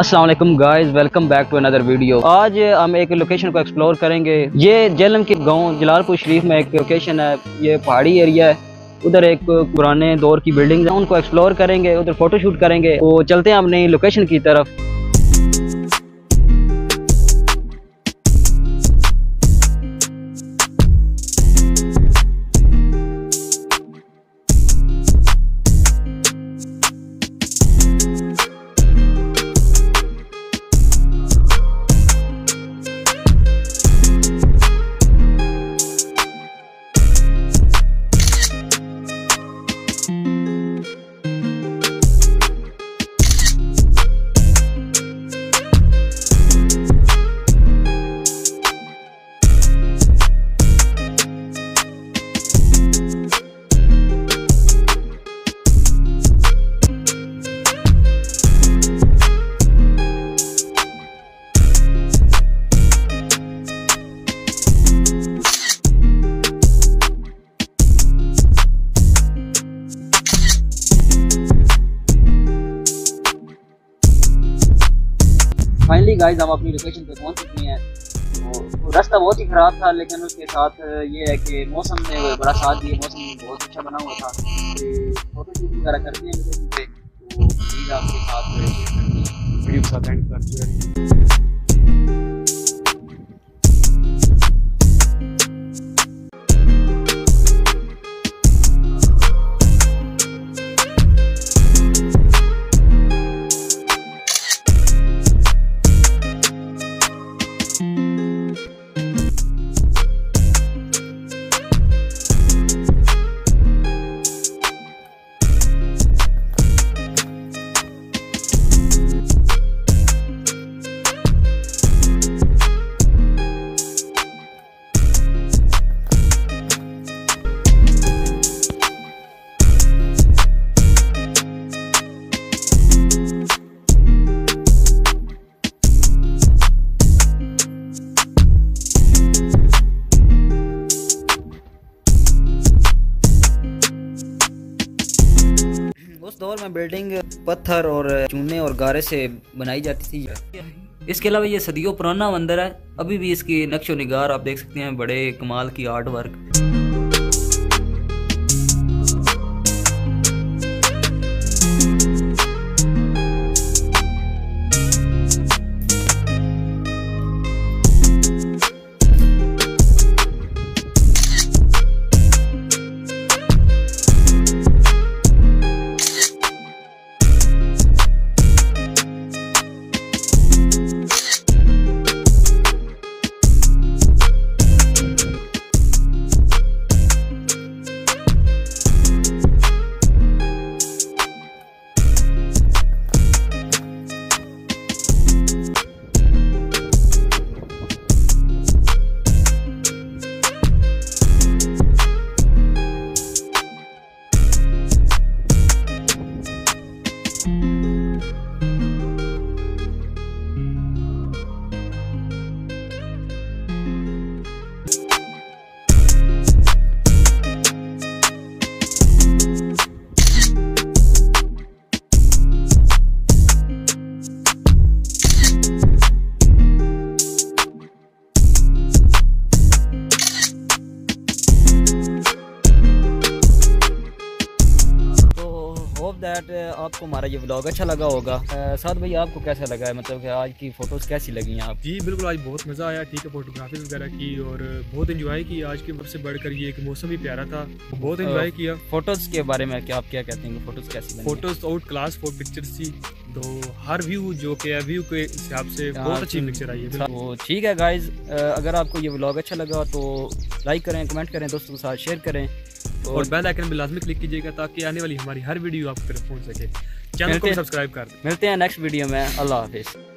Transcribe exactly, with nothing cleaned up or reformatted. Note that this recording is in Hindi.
अस्सलाम वालेकुम guys, welcome back to another video. आज हम एक लोकेशन को एक्सप्लोर करेंगे। ये जhelum के गांव जलालपुर शरीफ में एक लोकेशन है। ये पहाड़ी एरिया है, उधर एक पुराने दौर की बिल्डिंग है, उनको एक्सप्लोर करेंगे, उधर फोटोशूट करेंगे। तो चलते हैं अपनी लोकेशन की तरफ। फाइनली गाइस हम अपनी लोकेशन पे पहुंच चुके हैं। तो रास्ता बहुत ही ख़राब था, लेकिन उसके साथ ये है कि मौसम ने बड़ा साथ दिया। मौसम बहुत अच्छा बना हुआ था। फोटो शूट वगैरह करते हैं लोकेशन पे, तो प्लीज़ आपके साथ वीडियो के साथ एंड करते हैं। उस दौर में बिल्डिंग पत्थर और चूने और गारे से बनाई जाती थी। इसके अलावा ये सदियों पुराना मंदिर है। अभी भी इसकी नक्शो निगार आप देख सकते हैं, बड़े कमाल की आर्ट वर्क। दैट आपको हमारा ये व्लॉग अच्छा लगा होगा। साथ भाई आपको कैसा लगा है, मतलब कि आज की फ़ोटोज़ कैसी लगी हैं आप? जी बिल्कुल, आज बहुत मज़ा आया। ठीक है, फोटोग्राफी वगैरह की और बहुत एंजॉय की। आज की सबसे बढ़कर ये एक मौसम भी प्यारा था, बहुत एंजॉय किया। फ़ोटोज़ के बारे में क्या आप क्या कहते हैं, फ़ोटोज़ कैसी लगी? Photos outclass four pictures थी। तो हर व्यू जो कि व्यू के हिसाब से बहुत अच्छी पिक्चर आई है। तो ठीक है गाइज़, अगर आपको ये व्लॉग अच्छा लगा तो लाइक करें, कमेंट करें, दोस्तों के साथ शेयर करें और बेल आइकन पे लाजमी क्लिक कीजिएगा ताकि आने वाली हमारी हर वीडियो आपकी तरफ पहुंच सके। चैनल को सब्सक्राइब कर दें। मिलते हैं नेक्स्ट वीडियो में। अल्लाह हाफिज़।